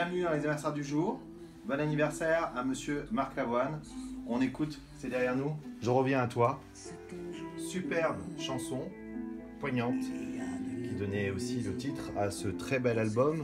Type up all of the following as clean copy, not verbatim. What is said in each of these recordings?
Bienvenue dans les anniversaires du jour. Bon anniversaire à monsieur Marc Lavoine. On écoute, c'est derrière nous. Je reviens à toi. Superbe chanson, poignante, qui donnait aussi le titre à ce très bel album,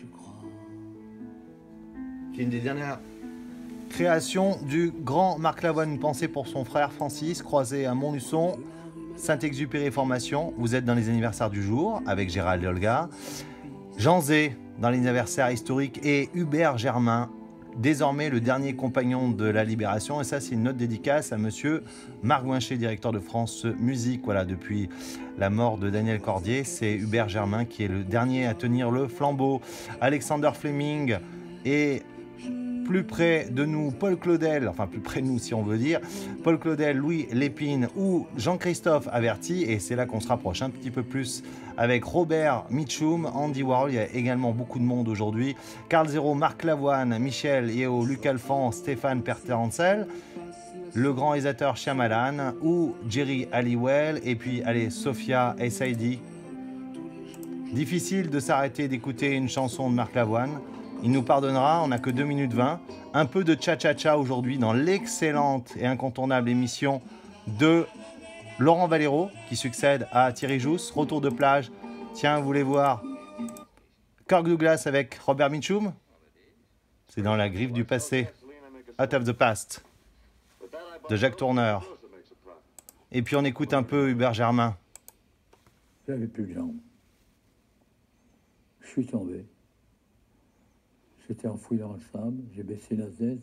qui est une des dernières créations du grand Marc Lavoine. Une pensée pour son frère Francis, croisé à Montluçon, Saint-Exupéry Formation. Vous êtes dans les anniversaires du jour avec Gérald Olga. Jean Zé dans les anniversaires historiques et Hubert Germain, désormais le dernier compagnon de la Libération. Et ça, c'est une note dédicace à monsieur Marc Guinchet, directeur de France Musique. Voilà, depuis la mort de Daniel Cordier, c'est Hubert Germain qui est le dernier à tenir le flambeau. Alexander Fleming et plus près de nous, Paul Claudel, enfin plus près de nous si on veut dire, Paul Claudel, Louis Lépine ou Jean-Christophe Averti, et c'est là qu'on se rapproche un petit peu plus avec Robert Mitchum, Andy Warhol, il y a également beaucoup de monde aujourd'hui, Carl Zéro, Marc Lavoine, Michel Yeo, Luc Alphand, Stéphane Perterancel, le grand réalisateur Shyamalan ou Jerry Halliwell, et puis allez, Sophia S.I.D. Difficile de s'arrêter d'écouter une chanson de Marc Lavoine. Il nous pardonnera, on n'a que 2 minutes 20. Un peu de cha-cha-cha aujourd'hui dans l'excellente et incontournable émission de Laurent Valero qui succède à Thierry Jousse. Retour de plage. Tiens, vous voulez voir Kirk Douglas avec Robert Mitchum? C'est dans la griffe du passé. Out of the Past de Jacques Tourneur. Et puis on écoute un peu Hubert Germain. J'avais plus de jambes. Je suis tombé. J'étais enfoui dans le sable, j'ai baissé la tête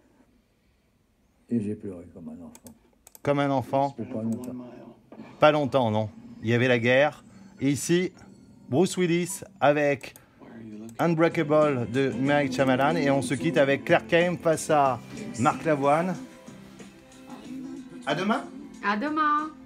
et j'ai pleuré comme un enfant. Comme un enfant? Pas longtemps. Pas longtemps, non. Il y avait la guerre. Et ici, Bruce Willis avec Unbreakable de Mike Shyamalan. Et on se quitte avec Claire Kane face à Marc Lavoine. À demain. À demain.